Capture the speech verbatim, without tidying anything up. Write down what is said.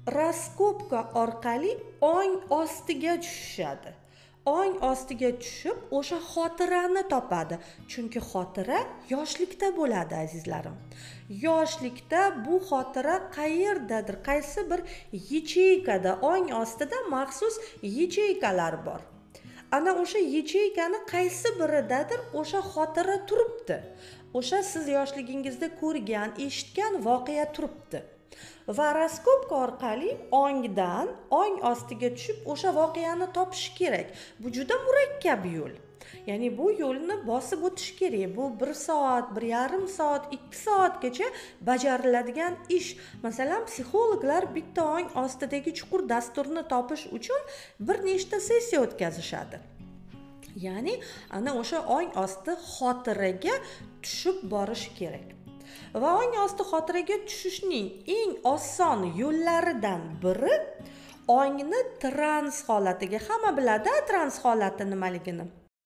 Raskopka orqali ong ostiga tushishadi. Ong ostiga tushib, o'sha xotirani topadi. Chunki xotira yoshlikda bo'ladi, azizlarim. Yoshlikda bu xotira qayerdadir, qaysi bir yacheykada, ong ostida maxsus yacheykalar bor. Ana o'sha yacheykani qaysi biridadir o'sha xotira turibdi. O'sha siz yoshligingizda ko'rgan, eshitgan voqea turibdi. Va raskopka orqali ongdan ong ostiga tushib o'sha voqeani topish kerak. Bu juda murakkab yo'l. Ya'ni bu yo'lni bosib o'tish kerak. Bu bir soat, bir yarim soat, ikki soatgacha bajariladigan ish. Masalan, psixologlar bitta ong ostidagi chuqur dasturni topish uchun bir nechta sessiya o'tkazishadi. Ya'ni ana o'sha ong osti xotiraga tushib borish kerak. Va ong osti xotiraga tushishning eng oson yo'llaridan biri ongni trans holatiga, hamma biladi trans holati nimaligini.